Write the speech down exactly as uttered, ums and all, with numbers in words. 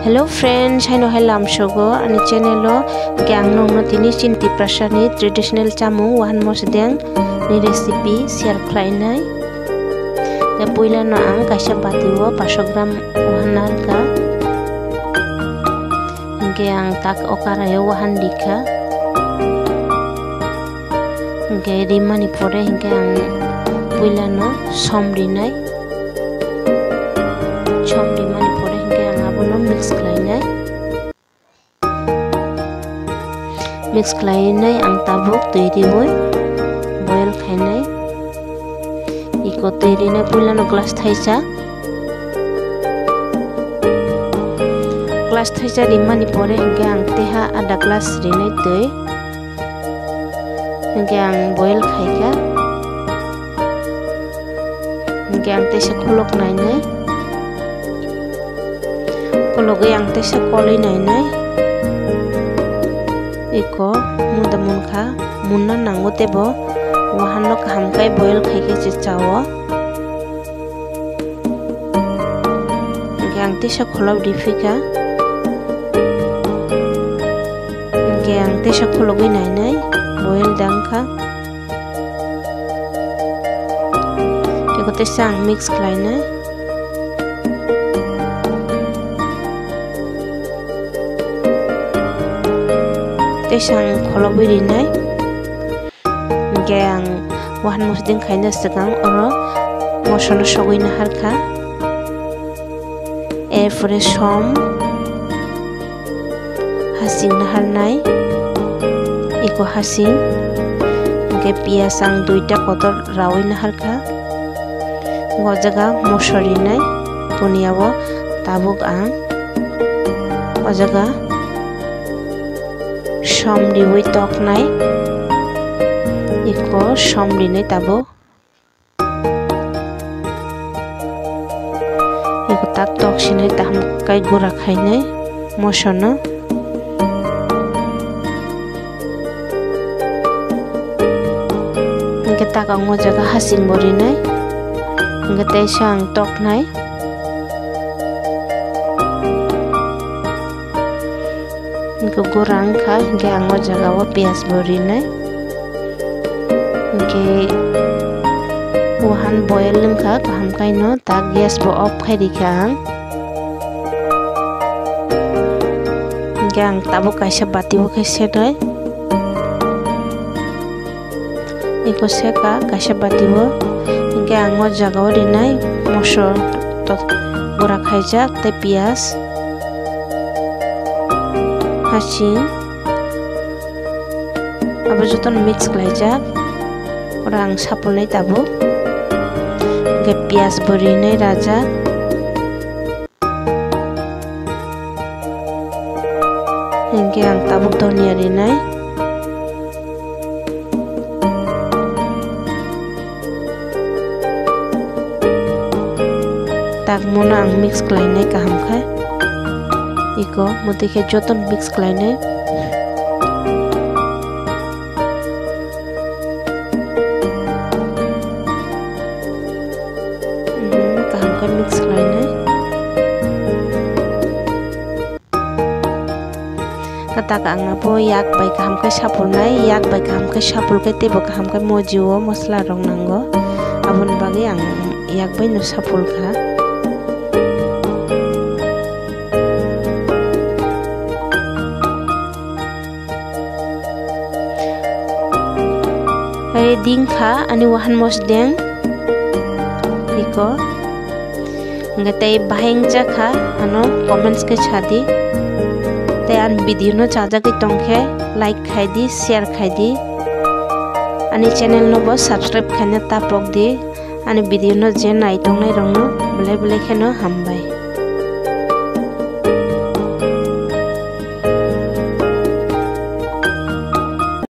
Hello friends, hai no hai lam shogo ani channel lo gyang no no tini chinti prasani traditional chamung wahan mosdeng ni recipe share khlainai. Te puila no ang kaisa batiwo five hundred gram wahan ka. Hingke ang tak okarayo wahan dikha. Hingke rimani pore hingke ang puila no somrinai. Somri mani pore hingke ang abono mix khlainai. Mix khlainai ang tabuk tui boy boil khainai. Iko tui na puila no glass thaisa. Glass thaisa rimani pore hingke ang teha ada glass rinai tui. Hingke ang boil khaika. Hingke ang tesa khulok nainai. Kologe yang tesa koli nainai. Iko muda munkha munna nango tebo wahan no kaham kai boil khaike chichawo. Hingke ang tesa kholaw difika. Hingke ang tesa khologe nainai boil dangkha. Iko tesa ang mix khlainai. Tesang kholobi rinai. Hingke ang wahan mosdeng khaina segang oro mosono sogoi na harkha. Erpore som hasing na harnai. Iko hasing. Hingke pias ang duita kotor rawai na harkha. Ngo jaga mosori nai. Puniabo tabuk ang. O jaga somri wui tok nai. Iko somri nai tabo. Iko tak tok sinai taham kai gura khainai mosono. Hingke tak ang jaga hasing bori nai. Hingke tesa ang tok nai. Hingke gorang kha hingke ang jaga wo pias bori nai. Hingke wahan boil lengkha kaham kai no tak gas bo off khai dikha ang. Hingke ang tabo kaisa bati bo khai setai. Iko seka kaisa bati bo hingke ang jaga wo rinai mosor to gora khaijak te pias. Hasing abo joton mix khlaijak orang sapulnai tabo. Hingke pias borinai rajak. Hingke ang tabuk dhania rinai. Tak mona ang mix khlainai kaham khai. Iko mutike joton mix khlainai. Kaham kai mix khlainai. Kata ang abo yak bai kaham kai sapulnai yak bai kaham kai sapul kai tebo kaham kai mojiwo mosla rong nango. Abon bagi ang yak bai no sapul kha. Dingkha ani wahan mosdeng iko ngate baheng jakha ano comments ke chadi te an video no chaja ke tongkhe like khai di share khai di ani channel no bo subscribe khane tapok di ani video no je nai tongnai rong no belai belai kheno hambai.